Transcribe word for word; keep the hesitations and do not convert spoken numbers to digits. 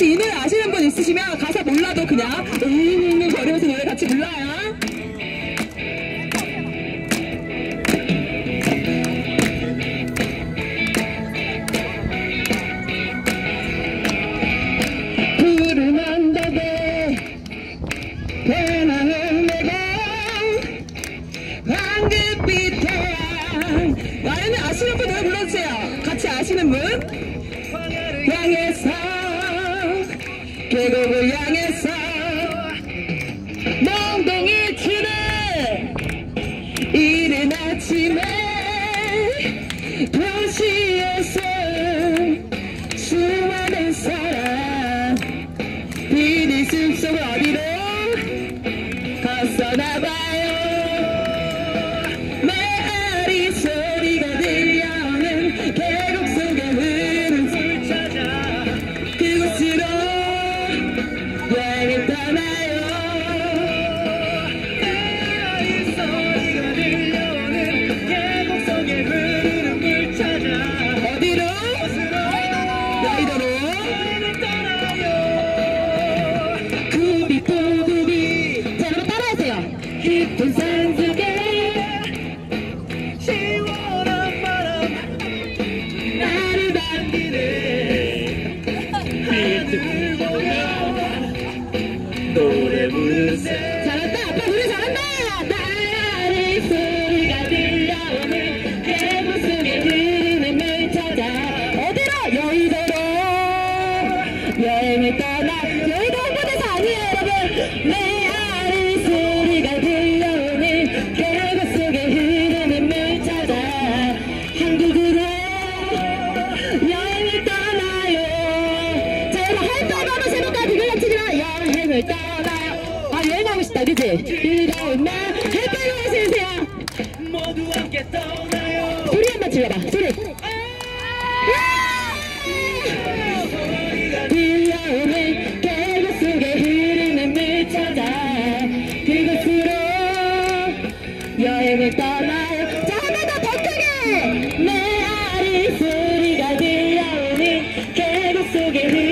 혹시 이 노래 아시는 분 있으시면 가사 몰라도 그냥 웅웅 거리면서 노래 같이 불러요. 푸른 언덕에 변하는 내가 황금빛 태양. 나연이 아시는 분 노래 불러주세요. 같이 아시는 분. 향해서 계곡을 향해서 몽둥이 치네 이른 아침에 도시에서 수많은 사람 비리 숲속 어디로 갔었나봐요. 메아리 소리가 들려오는 계곡 속에 흐르는 술 찾아 그곳으로 여행을 떠나요. 메아리 소리가 들려오는 계곡 속에 흐르는 물 찾아 어디로? 여의도로 여행을 떠나요. 구비구구비 자 여러분 따라하세요. 깊은 산속에 시원한 바람 나를 당기네. 하늘 보며 노래 부르세. 잘한다 아빠 노래 잘한다. 나의 소리가 들려오는 계곡 속에 흐르는 물 찾아 어디로? 여의도로 여행을 떠나. 여의도 홍보대사 아니에요 여러분. 메아리 소리가 들려오는 계곡 속에 흐르는 물 찾아 한국으로 여행을 떠나요. 자 여러분 하이파이브 한번 세볼까요? 비글락 치지마. 여행을 떠나요. 아 여행하고 싶다 그치? 즐거운 날 하이파이브 하시세요. 모두 함께 떠나요. 소리 한번 질러봐 소리. 들려오는 계곡 속에 흐르는 물 찾아 그곳으로 여행을 떠나요. 자 한 번 더 더 크게. 메아리 소리가 들려오는 계곡 속에